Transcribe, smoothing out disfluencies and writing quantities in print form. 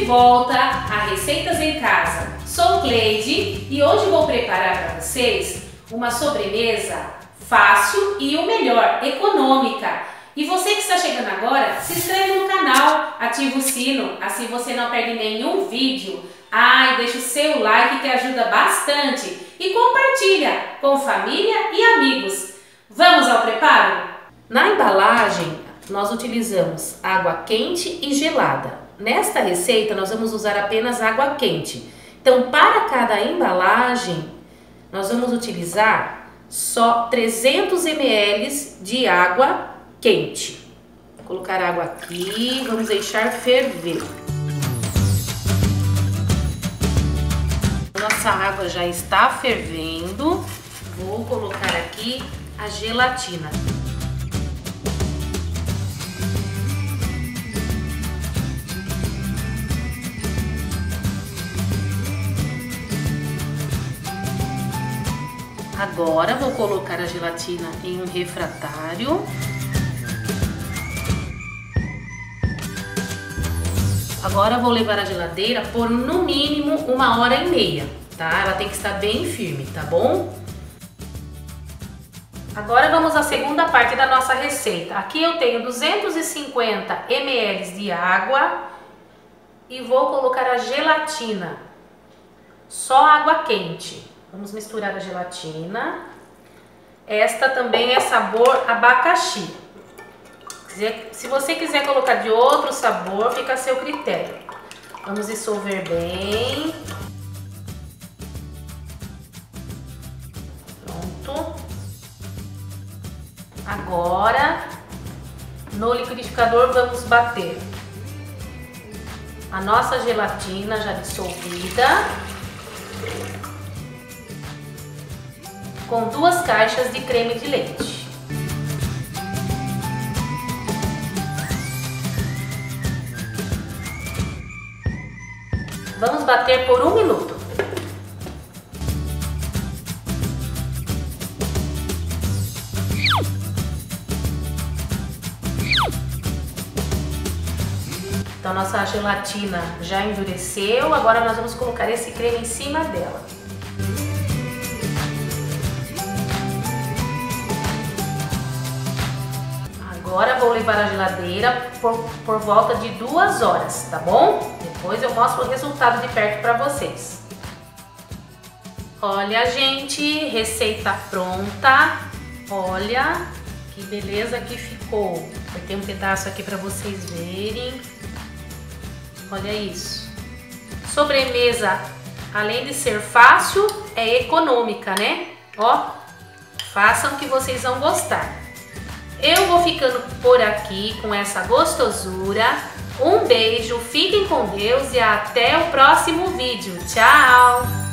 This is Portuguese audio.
de volta a Receitas em Casa. Sou Cleide e hoje vou preparar para vocês uma sobremesa fácil e o melhor, econômica. E você que está chegando agora, se inscreve no canal, ativa o sino, assim você não perde nenhum vídeo. E deixa o seu like que ajuda bastante e compartilha com família e amigos. Vamos ao preparo? Na embalagem nós utilizamos água quente e gelada. Nesta receita nós vamos usar apenas água quente. Então, para cada embalagem nós vamos utilizar só 300 ml de água quente. Vou colocar água aqui, vamos deixar ferver. Nossa água já está fervendo. Vou colocar aqui a gelatina. Agora vou colocar a gelatina em um refratário. Agora vou levar a geladeira por no mínimo 1h30, tá? Ela tem que estar bem firme, tá bom? Agora vamos à segunda parte da nossa receita. Aqui eu tenho 250 ml de água e vou colocar a gelatina. Só água quente. Vamos misturar a gelatina. Esta também é sabor abacaxi. Se você quiser colocar de outro sabor, fica a seu critério. Vamos dissolver bem. Pronto. Agora, no liquidificador, vamos bater a nossa gelatina já dissolvida com 2 caixas de creme de leite. Vamos bater por 1 minuto. Então, nossa gelatina já endureceu. Agora nós vamos colocar esse creme em cima dela. Agora vou levar a geladeira por volta de 2 horas, tá bom? Depois eu mostro o resultado de perto para vocês. Olha, gente, receita pronta. Olha que beleza que ficou. Eu tenho um pedaço aqui para vocês verem. Olha isso. Sobremesa, além de ser fácil, é econômica, né? Ó, façam que vocês vão gostar. Eu vou ficando por aqui com essa gostosura. Um beijo, fiquem com Deus e até o próximo vídeo. Tchau!